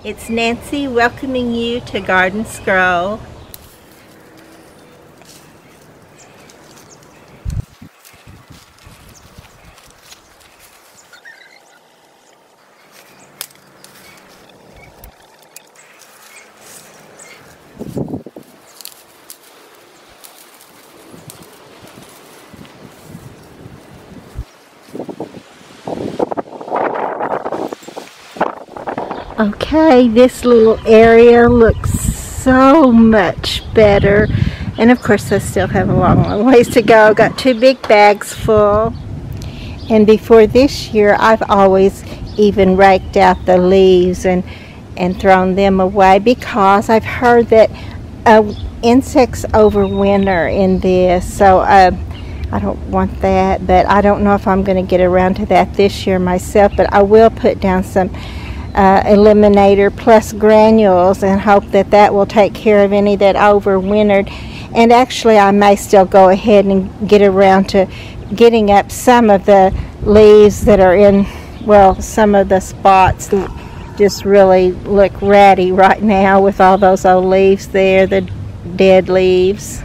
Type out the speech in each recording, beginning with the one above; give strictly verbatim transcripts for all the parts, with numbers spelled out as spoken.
It's Nancy welcoming you to Garden Scroll. Okay, this little area looks so much better, and of course I still have a long, long ways to go. Got two big bags full, and before this year I've always even raked out the leaves and and thrown them away because I've heard that uh, insects overwinter in this, so uh, I don't want that. But I don't know if I'm going to get around to that this year myself, but I will put down some Uh, eliminator plus granules and hope that that will take care of any that overwintered. And actually I may still go ahead and get around to getting up some of the leaves that are in, well, some of the spots that just really look ratty right now with all those old leaves there, the dead leaves.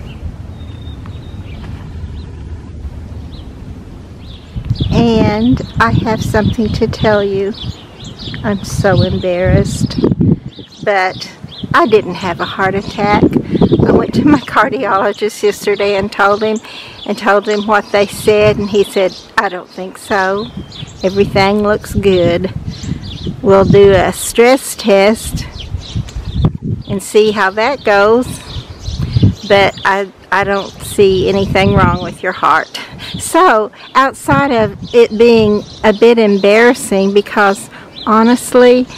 And I have something to tell you. I'm so embarrassed, but I didn't have a heart attack. I went to my cardiologist yesterday and told him and told him what they said, and he said, I don't think so. Everything looks good. We'll do a stress test and see how that goes, but I, I don't see anything wrong with your heart. So, outside of it being a bit embarrassing, because honestly,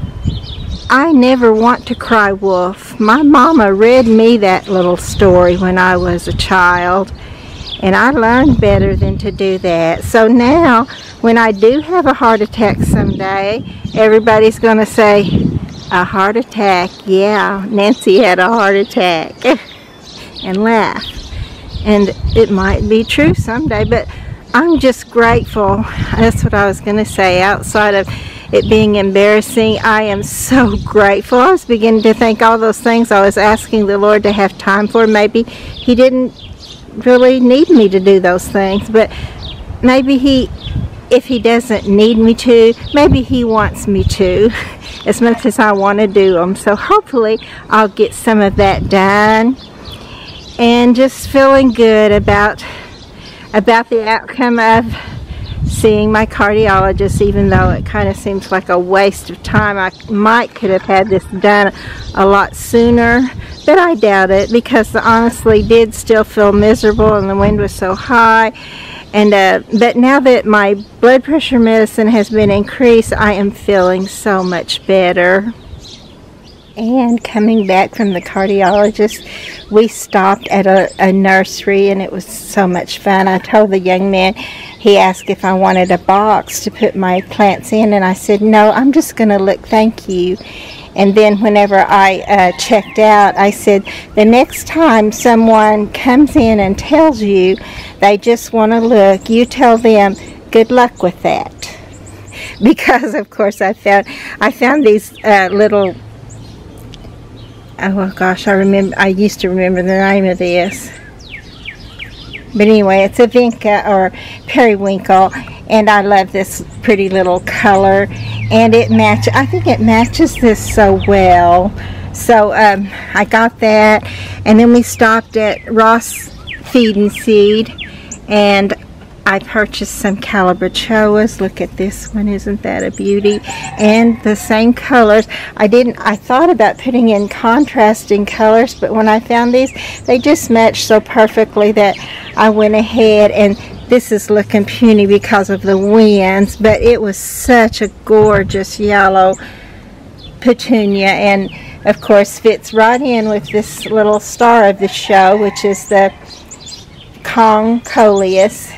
I never want to cry wolf. My mama read me that little story when I was a child, and I learned better than to do that. So now, when I do have a heart attack someday, everybody's going to say, a heart attack, yeah, Nancy had a heart attack, and laugh. And it might be true someday, but I'm just grateful. That's what I was going to say. Outside of it being embarrassing, I am so grateful. I was beginning to think all those things I was asking the Lord to have time for. Maybe He didn't really need me to do those things, but maybe He, if He doesn't need me to, maybe He wants me to, as much as I want to do them. So hopefully I'll get some of that done, and just feeling good about about the outcome of seeing my cardiologist, even though it kind of seems like a waste of time. I might could have had this done a lot sooner, but I doubt it, because I honestly did still feel miserable and the wind was so high. And uh, but now that my blood pressure medicine has been increased, I am feeling so much better. And coming back from the cardiologist, we stopped at a, a nursery, and it was so much fun. I told the young man, he asked if I wanted a box to put my plants in, and I said, no, I'm just going to look, thank you. And then whenever I uh, checked out, I said, the next time someone comes in and tells you they just want to look, you tell them, good luck with that. Because, of course, I found, I found these uh, little... Oh gosh, I remember. I used to remember the name of this. But anyway, it's a vinca or periwinkle, and I love this pretty little color, and it matches. I think it matches this so well. So um, I got that, and then we stopped at Ross Feed and Seed, and I purchased some calabachoas. Look at this one, isn't that a beauty? And the same colors. I didn't, I thought about putting in contrasting colors, but when I found these, they just matched so perfectly that I went ahead, and this is looking puny because of the winds, but it was such a gorgeous yellow petunia, and of course fits right in with this little star of the show, which is the Kong Coleus.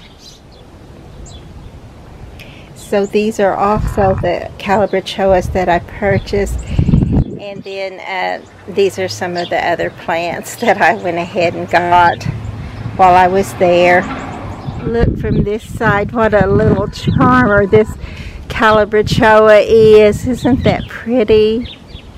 So these are also the calabachoas that I purchased, and then uh, these are some of the other plants that I went ahead and got while I was there. Look from this side, what a little charmer this calabrachoa is. Isn't that pretty?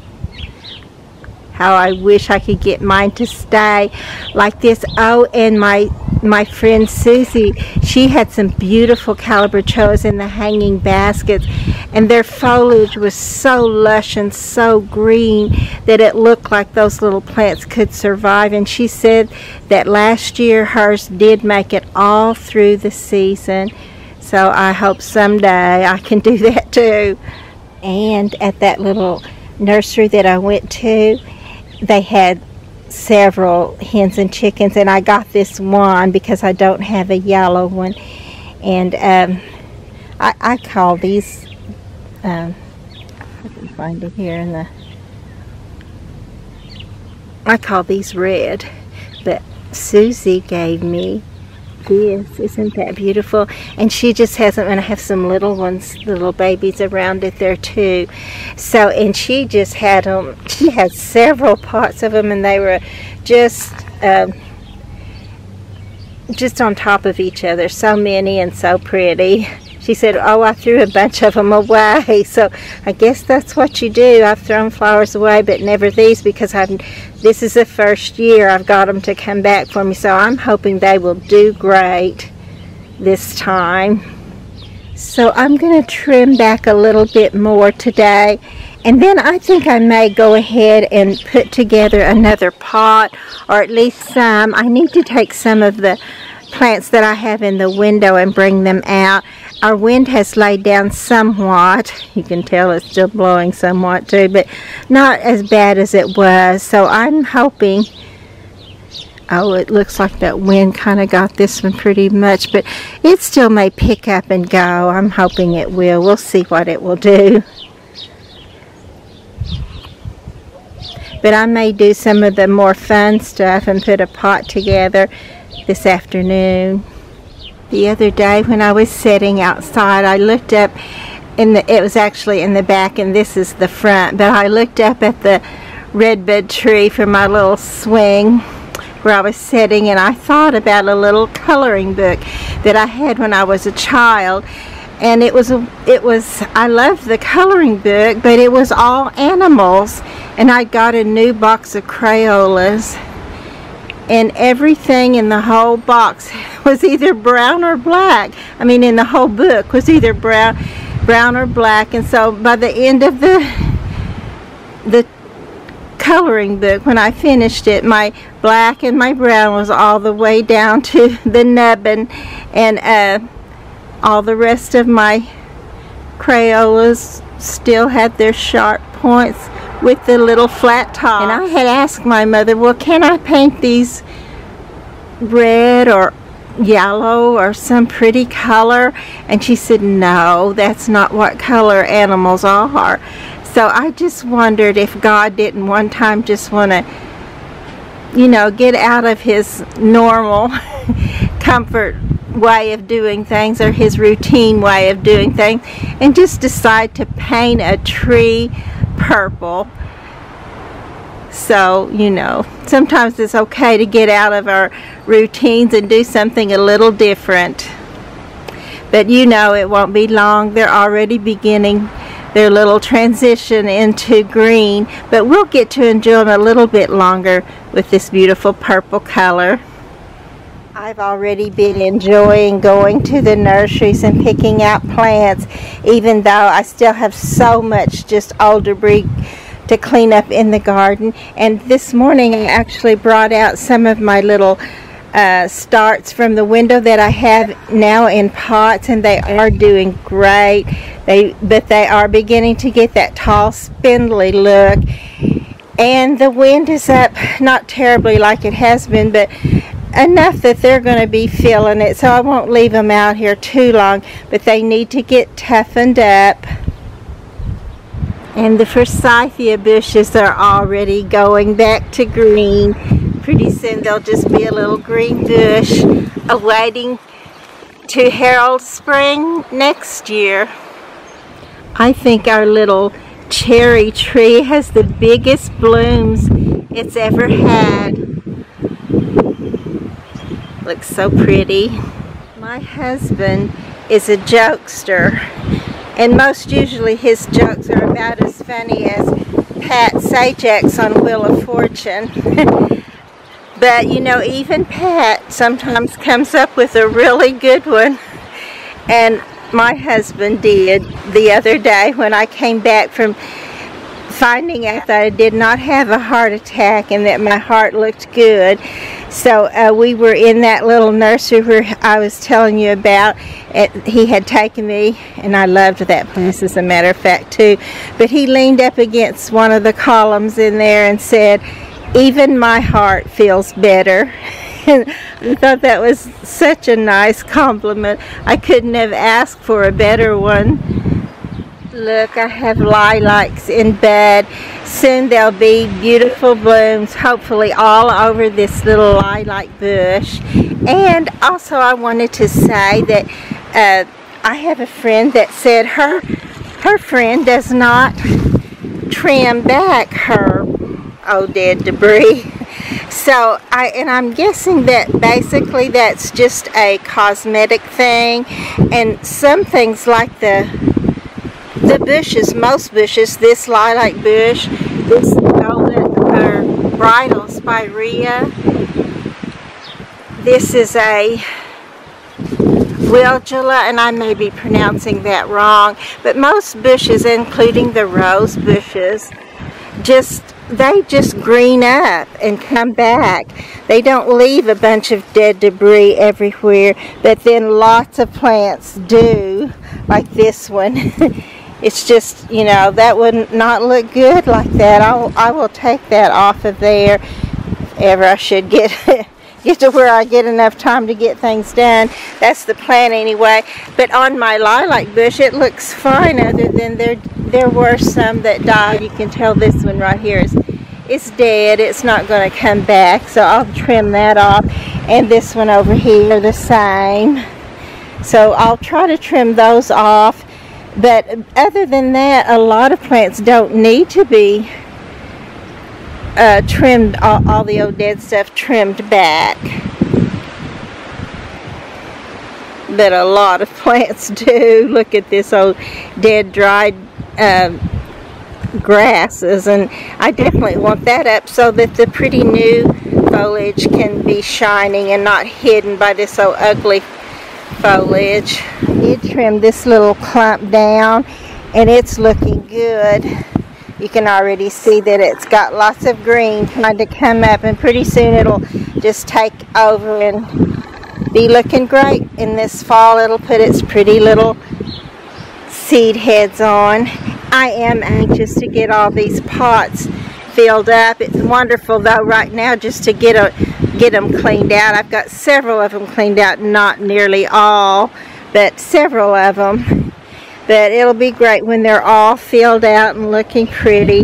How I wish I could get mine to stay like this. Oh, and my my friend Susie, she had some beautiful calabrachoas in the hanging baskets, and their foliage was so lush and so green that it looked like those little plants could survive. And she said that last year hers did make it all through the season. So I hope someday I can do that too. And at that little nursery that I went to, they had several hens and chickens, and I got this one because I don't have a yellow one. And um, I, I call these, um, I can find it here in the, I call these red, but Susie gave me this. Isn't that beautiful? And she just hasn't, and I have some little ones, little babies around it there too. So, and she just had them, she had several pots of them, and they were just um, just on top of each other, so many and so pretty. She said, oh, I threw a bunch of them away. So I guess that's what you do. I've thrown flowers away, but never these, because I've, this is the first year I've got them to come back for me. So I'm hoping they will do great this time. So I'm going to trim back a little bit more today. And then I think I may go ahead and put together another pot, or at least some. I need to take some of the plants that I have in the window and bring them out. Our wind has laid down somewhat. You can tell it's still blowing somewhat too, but not as bad as it was. So I'm hoping, oh, it looks like that wind kind of got this one pretty much, but it still may pick up and go. I'm hoping it will. We'll see what it will do. But I may do some of the more fun stuff and put a pot together this afternoon. The other day when I was sitting outside, I looked up in the, it was actually in the back and this is the front, but I looked up at the redbud tree for my little swing where I was sitting, and I thought about a little coloring book that I had when I was a child. And it was, a, it was, I loved the coloring book, but it was all animals. And I got a new box of Crayolas, and everything in the whole box was either brown or black. I mean, in the whole book was either brown, brown or black. And so by the end of the the coloring book, when I finished it, my black and my brown was all the way down to the nubbin, and uh, all the rest of my Crayolas still had their sharp points with the little flat top. And I had asked my mother, well, can I paint these red or yellow or some pretty color? And she said, no, that's not what color animals are. So I just wondered if God didn't one time just want to, you know, get out of his normal comfort way of doing things, or his routine way of doing things, and just decide to paint a tree purple. So, you know, sometimes it's okay to get out of our routines and do something a little different. But you know, it won't be long. They're already beginning their little transition into green, but we'll get to enjoy them a little bit longer with this beautiful purple color. I've already been enjoying going to the nurseries and picking out plants, even though I still have so much just old debris to clean up in the garden. And this morning I actually brought out some of my little uh, starts from the window that I have now in pots, and they are doing great. They, but they are beginning to get that tall, spindly look. And the wind is up, not terribly like it has been, but enough that they're going to be feeling it. So I won't leave them out here too long, but they need to get toughened up. And the forsythia bushes are already going back to green. Pretty soon they'll just be a little green bush awaiting to herald spring next year. I think our little cherry tree has the biggest blooms it's ever had. Looks so pretty. My husband is a jokester, And most usually his jokes are about as funny as Pat Sajak's on Wheel of Fortune. But you know, even Pat sometimes comes up with a really good one. And my husband did the other day when I came back from finding out that I did not have a heart attack and that my heart looked good. So uh, we were in that little nursery where I was telling you about. It, he had taken me, and I loved that place as a matter of fact too. But he leaned up against one of the columns in there and said, "Even my heart feels better." And I thought that was such a nice compliment. I couldn't have asked for a better one. Look, I have lilacs in bud. Soon there'll be beautiful blooms, hopefully all over this little lilac bush. And also I wanted to say that uh, I have a friend that said her, her friend does not trim back her old dead debris. So, I, and I'm guessing that basically that's just a cosmetic thing. And some things like the The bushes, most bushes, this lilac bush, this golden or bridal spirea, this is a Wilgula, and I may be pronouncing that wrong, but most bushes, including the rose bushes, just they just green up and come back. They don't leave a bunch of dead debris everywhere, but then lots of plants do, like this one. It's just, you know, that would not look good like that. I'll, I will take that off of there if ever I should get get to where I get enough time to get things done. That's the plan anyway. But on my lilac bush, it looks fine, other than there there were some that died. You can tell this one right here is it's dead. It's not going to come back, so I'll trim that off. And this one over here, the same. So I'll try to trim those off. But other than that, a lot of plants don't need to be uh, trimmed, all, all the old dead stuff trimmed back. But a lot of plants do. Look at this old dead dried uh, grasses, and I definitely want that up so that the pretty new foliage can be shining and not hidden by this old ugly foliage. I did trim this little clump down, and it's looking good. You can already see that it's got lots of green trying to come up, and pretty soon it'll just take over and be looking great. In this fall it'll put its pretty little seed heads on. I am anxious to get all these pots filled up. It's wonderful though right now just to get a get them cleaned out. I've got several of them cleaned out, not nearly all, but several of them. But it'll be great when they're all filled out and looking pretty.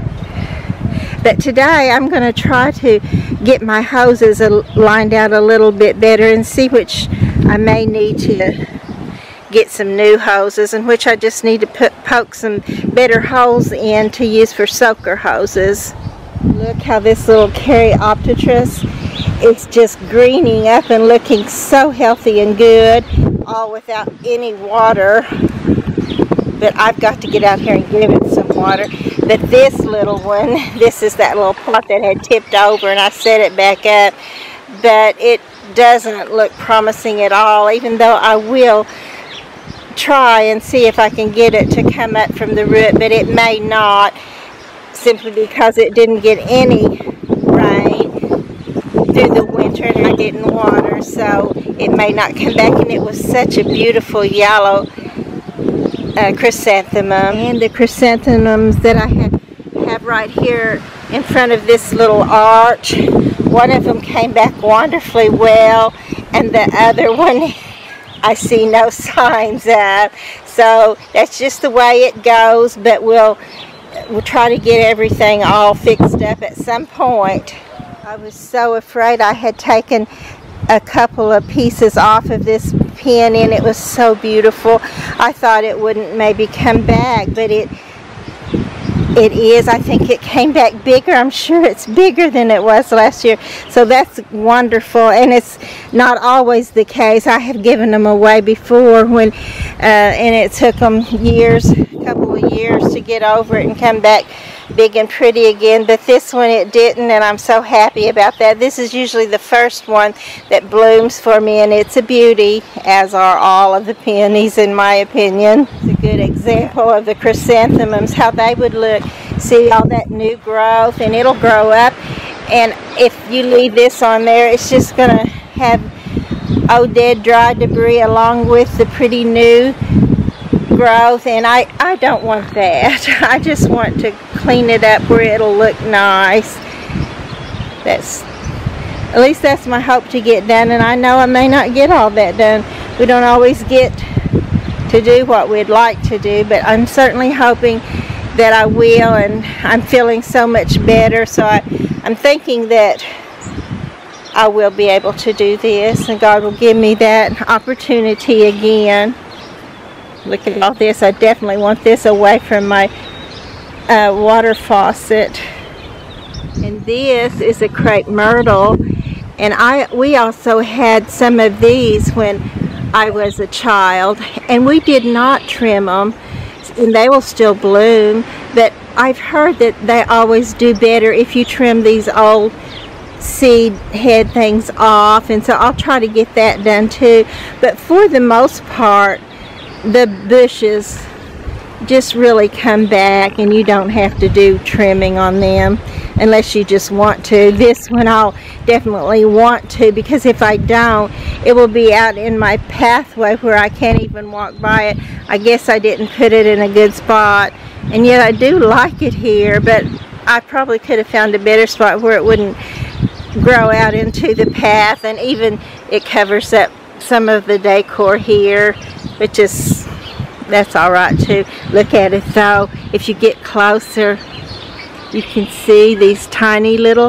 But today I'm going to try to get my hoses lined out a little bit better and see which I may need to get some new hoses, and which I just need to put poke some better holes in to use for soaker hoses. Look how this little Caryopteris is just greening up and looking so healthy and good, all without any water. But I've got to get out here and give it some water. But this little one, this is that little pot that had tipped over, and I set it back up. But it doesn't look promising at all, even though I will try and see if I can get it to come up from the root, but it may not, simply because it didn't get any rain through the winter and I didn't water, so it may not come back. And it was such a beautiful yellow uh, chrysanthemum. And the chrysanthemums that I have, have right here in front of this little arch, one of them came back wonderfully well, and the other one I see no signs of. So that's just the way it goes, but we'll we'll try to get everything all fixed up at some point. I was so afraid I had taken a couple of pieces off of this pin, and it was so beautiful. I thought it wouldn't maybe come back, but it it is. I think it came back bigger. I'm sure it's bigger than it was last year. So that's wonderful. And it's not always the case. I have given them away before when, uh, and it took them years, a couple of years to get over it and come back big and pretty again. But this one it didn't, and I'm so happy about that. This is usually the first one that blooms for me, and it's a beauty, as are all of the peonies in my opinion. It's a good example of the chrysanthemums, how they would look. See all that new growth, and it'll grow up, and if you leave this on there, it's just gonna have old dead dry debris along with the pretty new growth, and I, I don't want that. I just want to clean it up where it'll look nice. That's, at least that's my hope to get done, and I know I may not get all that done. We don't always get to do what we'd like to do, but I'm certainly hoping that I will, and I'm feeling so much better, so I, I'm thinking that I will be able to do this, and God will give me that opportunity again. Look at all this. I definitely want this away from my uh, water faucet. And this is a crepe myrtle, and I we also had some of these when I was a child, and we did not trim them, and they will still bloom, but I've heard that they always do better if you trim these old seed head things off, and so I'll try to get that done too. But for the most part, the bushes just really come back, and you don't have to do trimming on them unless you just want to. This one I'll definitely want to, because if I don't, it will be out in my pathway where I can't even walk by it. I guess I didn't put it in a good spot, and yet I do like it here, but I probably could have found a better spot where it wouldn't grow out into the path, and even it covers up some of the decor here, which is, that's all right too. Look at it though. If you get closer, you can see these tiny little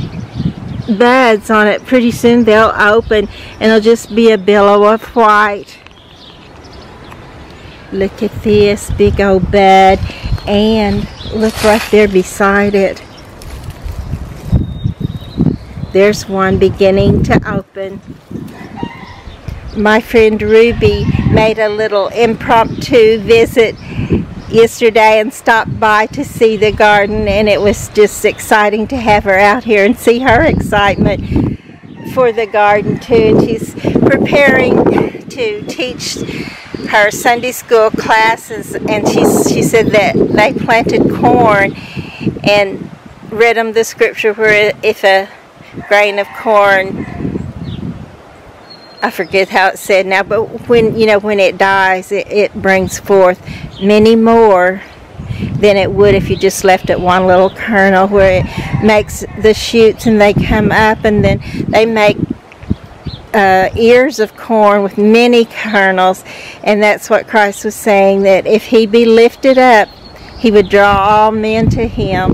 buds on it. Pretty soon they'll open, and it'll just be a billow of white. Look at this big old bud, and look right there beside it. There's one beginning to open. My friend Ruby made a little impromptu visit yesterday and stopped by to see the garden, and it was just exciting to have her out here and see her excitement for the garden too. And she's preparing to teach her Sunday school classes, and she, she said that they planted corn and read them the scripture where if a grain of corn, I forget how it said now, but when, you know, when it dies, it, it brings forth many more than it would if you just left it one little kernel, where it makes the shoots and they come up, and then they make uh, ears of corn with many kernels. And that's what Christ was saying, that if he be lifted up, he would draw all men to him.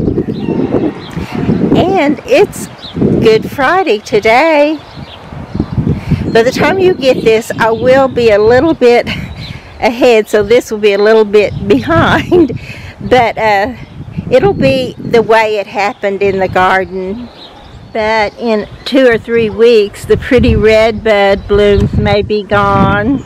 And it's Good Friday today. By the time you get this, I will be a little bit ahead, so this will be a little bit behind, but uh, it'll be the way it happened in the garden. But in two or three weeks, the pretty red bud blooms may be gone,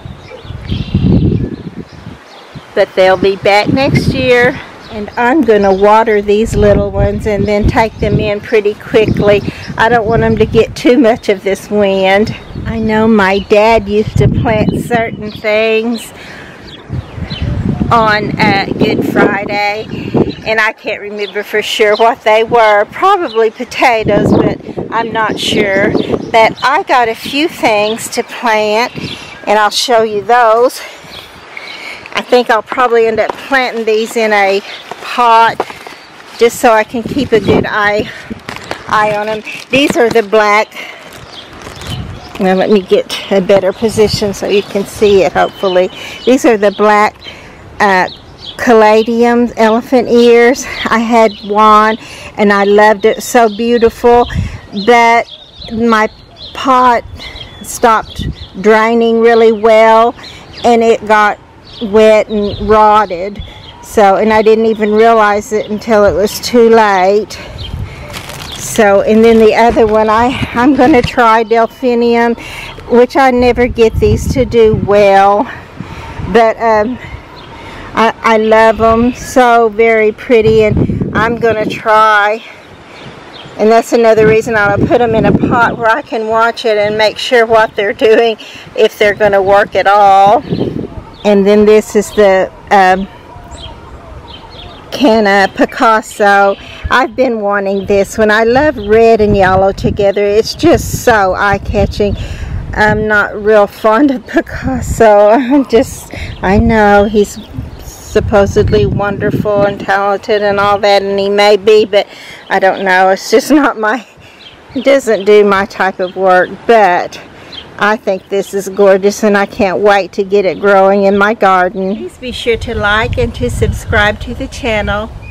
but they'll be back next year. And I'm going to water these little ones and then take them in pretty quickly. I don't want them to get too much of this wind. I know my dad used to plant certain things on uh, Good Friday, and I can't remember for sure what they were. Probably potatoes, but I'm not sure. But I got a few things to plant, and I'll show you those. I think I'll probably end up planting these in a pot just so I can keep a good eye eye on them. These are the black. Now let me get a better position so you can see it, hopefully. These are the black uh, caladiums, elephant ears. I had one and I loved it, so beautiful, but my pot stopped draining really well, and it got wet and rotted. So, and I didn't even realize it until it was too late. So, and then the other one, I, I'm going to try Delphinium, which I never get these to do well. But um, I, I love them. So very pretty, and I'm going to try. And that's another reason I'll put them in a pot where I can watch it and make sure what they're doing, if they're going to work at all. And then this is the um, Canna Picasso. I've been wanting this one. I love red and yellow together. It's just so eye-catching. I'm not real fond of Picasso. I'm just, I know he's supposedly wonderful and talented and all that, and he may be, but I don't know. It's just not my, it doesn't do my type of work. But I think this is gorgeous, and I can't wait to get it growing in my garden. Please be sure to like and to subscribe to the channel.